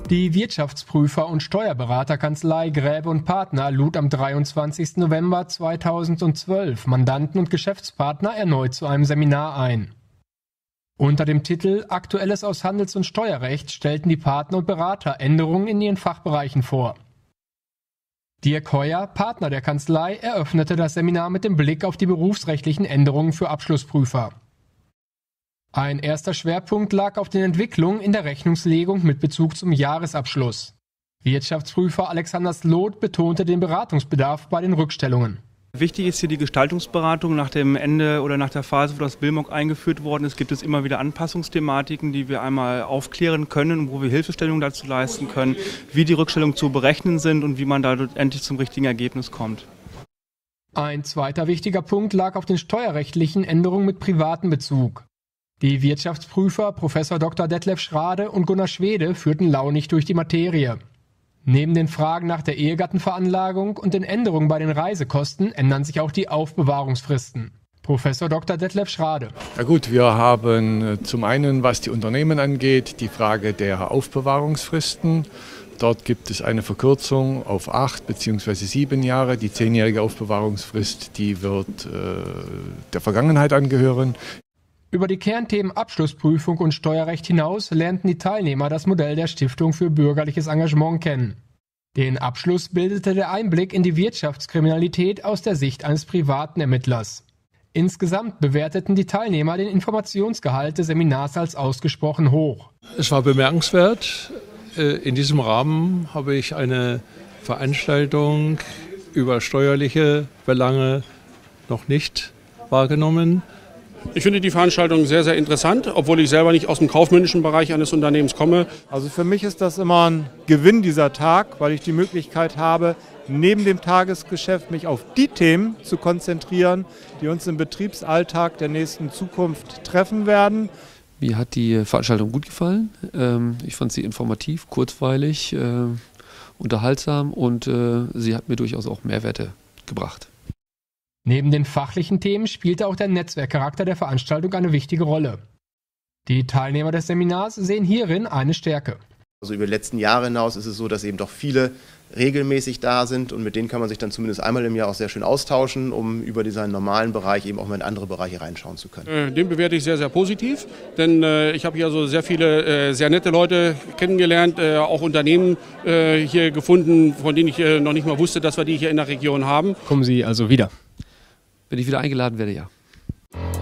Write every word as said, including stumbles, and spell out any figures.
Die Wirtschaftsprüfer- und Steuerberaterkanzlei Gräbe und Partner lud am dreiundzwanzigsten November zweitausendzwölf Mandanten und Geschäftspartner erneut zu einem Seminar ein. Unter dem Titel Aktuelles aus Handels- und Steuerrecht stellten die Partner und Berater Änderungen in ihren Fachbereichen vor. Dirk Heuer, Partner der Kanzlei, eröffnete das Seminar mit dem Blick auf die berufsrechtlichen Änderungen für Abschlussprüfer. Ein erster Schwerpunkt lag auf den Entwicklungen in der Rechnungslegung mit Bezug zum Jahresabschluss. Wirtschaftsprüfer Alexander Slot betonte den Beratungsbedarf bei den Rückstellungen. Wichtig ist hier die Gestaltungsberatung. Nach dem Ende oder nach der Phase, wo das BILMOG eingeführt worden ist, gibt es immer wieder Anpassungsthematiken, die wir einmal aufklären können, wo wir Hilfestellungen dazu leisten können, wie die Rückstellungen zu berechnen sind und wie man da endlich zum richtigen Ergebnis kommt. Ein zweiter wichtiger Punkt lag auf den steuerrechtlichen Änderungen mit privatem Bezug. Die Wirtschaftsprüfer Professor Doktor Detlef Schrade und Gunnar Schwede führten launig durch die Materie. Neben den Fragen nach der Ehegattenveranlagung und den Änderungen bei den Reisekosten ändern sich auch die Aufbewahrungsfristen. Professor Doktor Detlef Schrade. Ja gut, wir haben zum einen, was die Unternehmen angeht, die Frage der Aufbewahrungsfristen. Dort gibt es eine Verkürzung auf acht bzw. sieben Jahre. Die zehnjährige Aufbewahrungsfrist, die wird äh, der Vergangenheit angehören. Über die Kernthemen Abschlussprüfung und Steuerrecht hinaus lernten die Teilnehmer das Modell der Stiftung für bürgerliches Engagement kennen. Den Abschluss bildete der Einblick in die Wirtschaftskriminalität aus der Sicht eines privaten Ermittlers. Insgesamt bewerteten die Teilnehmer den Informationsgehalt des Seminars als ausgesprochen hoch. Es war bemerkenswert. In diesem Rahmen habe ich eine Veranstaltung über steuerliche Belange noch nicht wahrgenommen. Ich finde die Veranstaltung sehr, sehr interessant, obwohl ich selber nicht aus dem kaufmännischen Bereich eines Unternehmens komme. Also für mich ist das immer ein Gewinn, dieser Tag, weil ich die Möglichkeit habe, neben dem Tagesgeschäft mich auf die Themen zu konzentrieren, die uns im Betriebsalltag der nächsten Zukunft treffen werden. Mir hat die Veranstaltung gut gefallen. Ich fand sie informativ, kurzweilig, unterhaltsam und sie hat mir durchaus auch Mehrwerte gebracht. Neben den fachlichen Themen spielte auch der Netzwerkcharakter der Veranstaltung eine wichtige Rolle. Die Teilnehmer des Seminars sehen hierin eine Stärke. Also über die letzten Jahre hinaus ist es so, dass eben doch viele regelmäßig da sind und mit denen kann man sich dann zumindest einmal im Jahr auch sehr schön austauschen, um über diesen normalen Bereich eben auch mal in andere Bereiche reinschauen zu können. Äh, den bewerte ich sehr, sehr positiv, denn äh, ich habe hier so sehr viele äh, sehr nette Leute kennengelernt, äh, auch Unternehmen äh, hier gefunden, von denen ich äh, noch nicht mal wusste, dass wir die hier in der Region haben. Kommen Sie also wieder? Wenn ich wieder eingeladen werde, ja.